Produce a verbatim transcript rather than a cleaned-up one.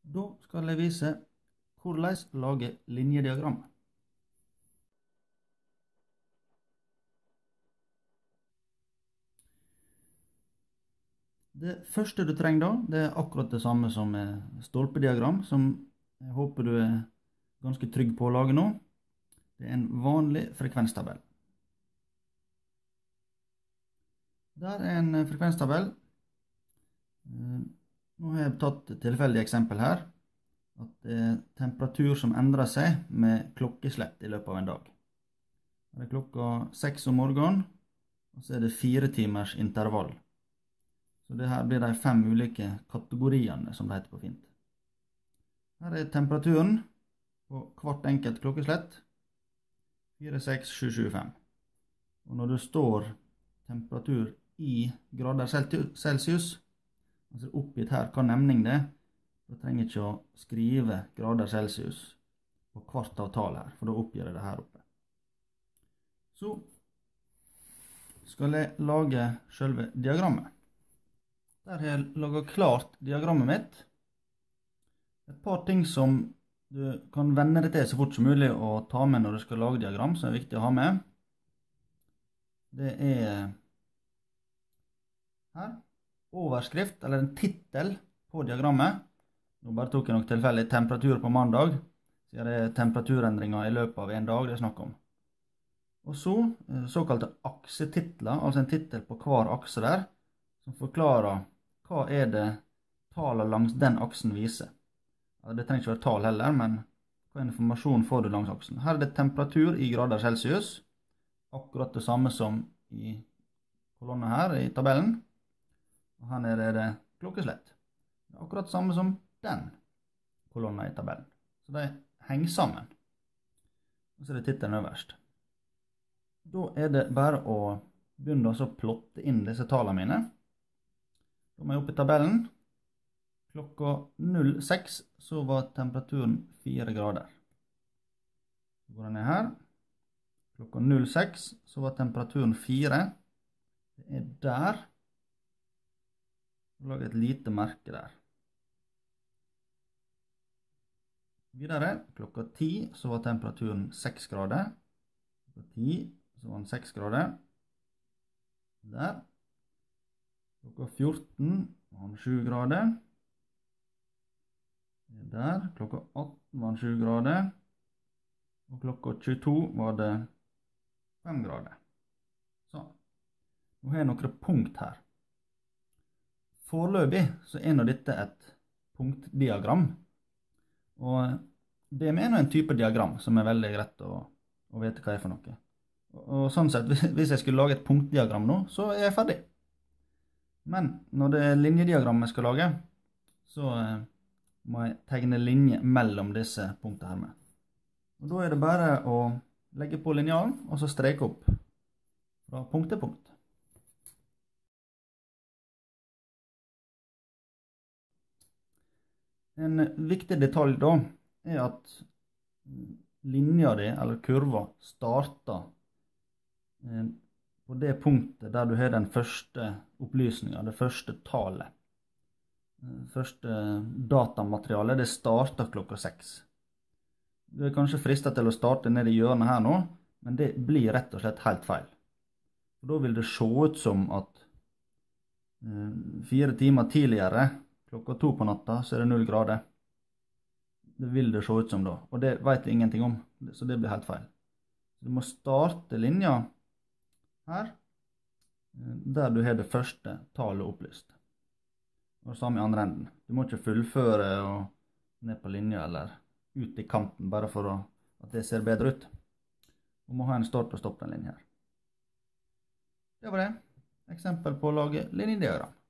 Da skal jeg vise hvordan lage linjediagram. Det første du trenger da, det er akkurat det samme som stolpediagram, som jeg håper du er ganske trygg på å lage nå. Det er en vanlig frekvenstabell. Der er en frekvenstabell. Nå har jeg tatt et tilfeldig eksempel her, at det er temperatur som endrer seg med klokkeslett i løpet av en dag. Det er klokka seks om morgenen, og så er det fire timers intervall. Så det her blir de fem ulike kategoriene, som det heter på fint. Her er temperaturen på hvert enkelt klokkeslett, fire, seks, sju, sju, fem. Og når det står temperatur i grader Celsius, altså oppgitt her hva nemning det er, da trenger jeg ikke å skrive grader Celsius på hvert av tal her, for da oppgir jeg det her oppe. Så skal jeg lage selve diagrammet. Der har jeg laget klart diagrammet mitt. Et par ting som du kan vende deg til så fort som mulig å ta med når du skal lage diagram, som er viktig å ha med. Det er her, overskrift, eller en titel på diagrammet. Nå bare tok jeg nok tilfeldig temperatur på mandag, siden det er temperaturendringer i løpet av en dag det er snakk om. Og så såkalte aksetitler, altså en titel på hver akse der, som forklarer hva er det talet langs den aksen viser. Det trenger ikke være tal heller, men hva informasjon får du langs aksen? Her er det temperatur i grader Celsius, akkurat det samme som i kolonnen her i tabellen. Og her nede er det klokkeslett. Det er akkurat det samme som den kolonnen i tabellen. Så de henger sammen. Og så er det tittelen øverst. Da er det bare å begynne å plotte inn disse talene mine. Da må jeg opp i tabellen. Klokka null seks så var temperaturen fire grader. Så går jeg ned her. Klokka null seks så var temperaturen fire. Det er der. Jeg lager et lite merke der. Videre, klokka ti så var temperaturen seks grader. Klokka ti så var den seks grader. Der. Klokka fjorten var den sju grader. Der. Klokka atten var den sju grader. Og klokka tjueto var det fem grader. Sånn. Nå har jeg noen punkt her. Foreløpig så er nå dette et punktdiagram. Og det er en type diagram som er veldig greit å, å vite hva er for noe. Og, og sånn sett, hvis jeg skulle lage et punktdiagram nå, så er jeg ferdig. Men når det er linjediagram jeg skal lage, så eh, må jeg tegne linje mellom disse punktene her med. Og da er det bare å legge på linjalen, og så streke opp fra punkt til punkt. En viktig detalj da, er at linja di, eller kurva, starter eh, på det punktet der du har den første opplysningen, det første tallet. Det første datamaterialet, det starter klokka seks. Du er kanskje fristet til å starte ned i hjørnet her nå, men det blir rett og slett helt feil. Og da vil det se ut som at eh, fire timer tidligere, klokka to på natta, så er det null grader. Det vil det se ut som da, og det vet vi ingenting om, så det blir helt feil. Du må starte linja her, der du har det første tallet opplyst. Og det samme i andre enden. Du må ikke fullføre og ned på linja eller ut i kanten, bare for å, at det ser bedre ut. Du må ha en start og stopp den linja her. Det var det. Eksempel på å lage linjediagram.